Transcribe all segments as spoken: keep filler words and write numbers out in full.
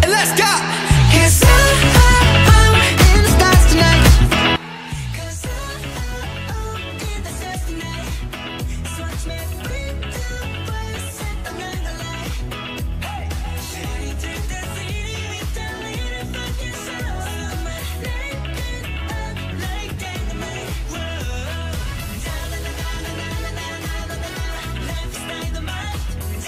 let's go. 'Cause I'm in the stars tonight. 'Cause I'm in the stars tonight. So watch me bring the fire, set the night alight. Shining through the city with a little fucking soul. Light it up like dynamite. Whoa. Life is dynamite.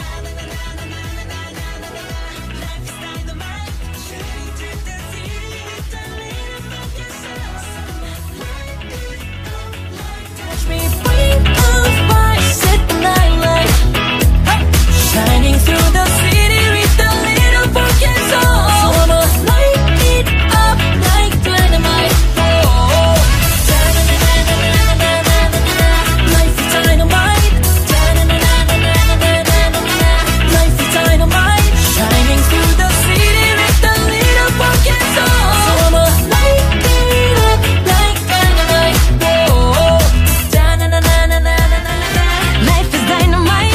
Life is dynamite. Shining through the city with a little fucking soul. Light it up like dynamite. Watch me bring the fire, set the night light. Shining through the city with a little fucking soul. So I'ma light it up like dynamite. Oh, life is dynamite. Life is dynamite. Shining through the city with a little fucking soul. So I'ma light it up like dynamite. Oh, life is dynamite.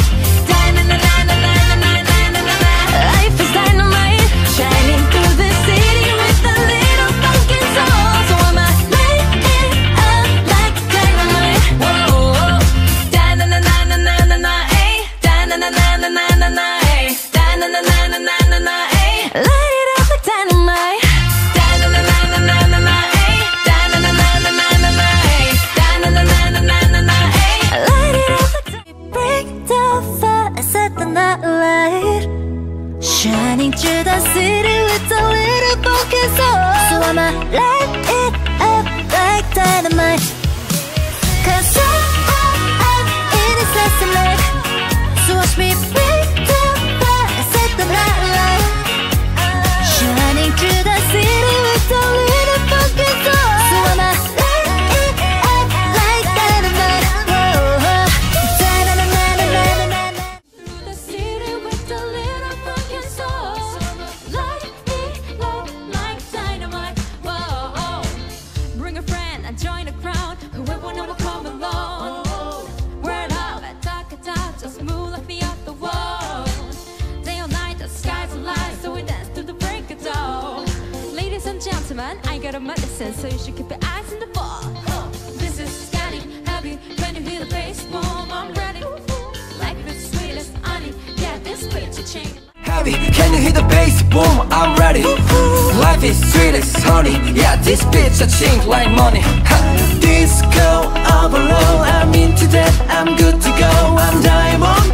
Life is dynamite. Shining through the city with a little fucking soul. So I'ma light it up like dynamite. Whoa, da-na-na-na-na-na-na, eh. Da-na-na-na-na-na-na, eh. Da-na-na-na-na-na-na, eh. Light it up like dynamite. Da-na-na-na-na-na-na, eh. Da-na-na-na-na-na-na, eh. Da-na-na-na-na-na-na, eh. Light it up like dynamite. Break the fire and set the night light. Shining through the city with a little fucking soul. So I'ma light it up like dynamite. 'Cause I'm in the stars tonight. So watch me break the fire and set the night light. Shining through the city with a little fucking soul. So I'ma light it up like dynamite. Whoa, da-na-na-na-na-na-na. Through the city with a little fucking soul. Light it up like dynamite. Whoa, bring a friend and join the crowd. Whoever know will come along. Word up, talk it out, just move like the other world. Day or night, the sky's alive, so we dance to the break of dawn. Ladies and gentlemen, I got a medicine, so you should keep your eyes on the ball. This is getting heavy when you hear the bass boom. I'm ready. Life is sweet as honey. Yeah, this beat to change. Heavy, can you hear the bass? Boom, I'm ready. Life is sweet as honey. Yeah, this bitch a chink like money. Ha. Disco overload, I'm into that, I'm good to go. I'm diamond